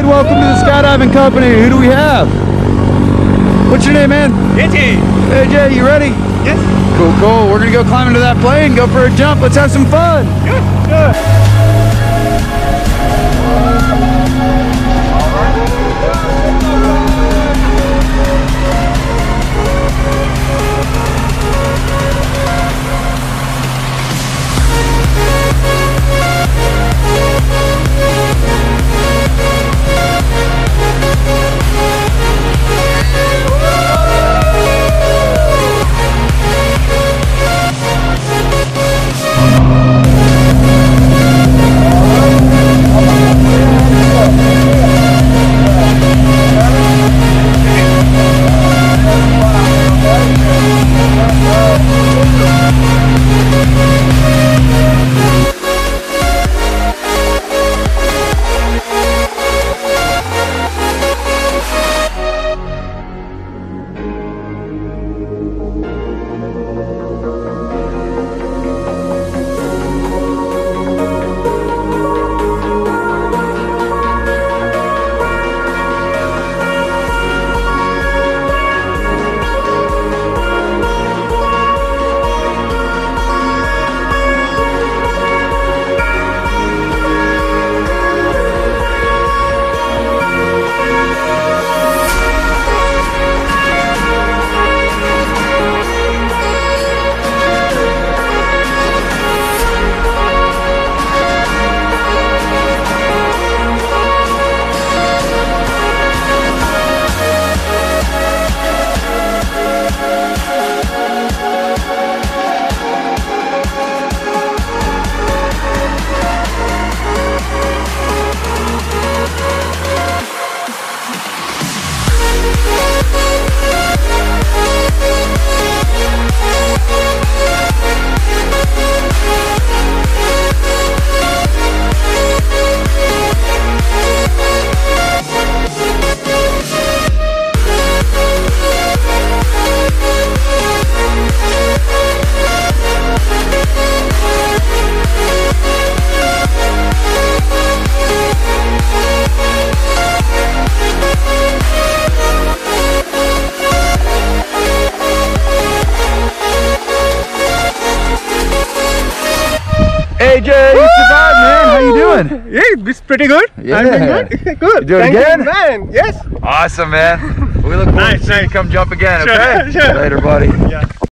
welcome to the skydiving company. Who do we have? What's your name, man? Ajay. Ajay, you ready? Yes. Cool, cool. We're gonna go climb into that plane, go for a jump. Let's have some fun. Good, good. Ajay, you survived, man. How you doing? Yeah, it's pretty good. Yeah. I'm doing good. Good. You do it Thank again? you, man. Yes. Awesome, man. We look forward to seeing you come jump again, Sure, okay? sure. Later, buddy. Yeah.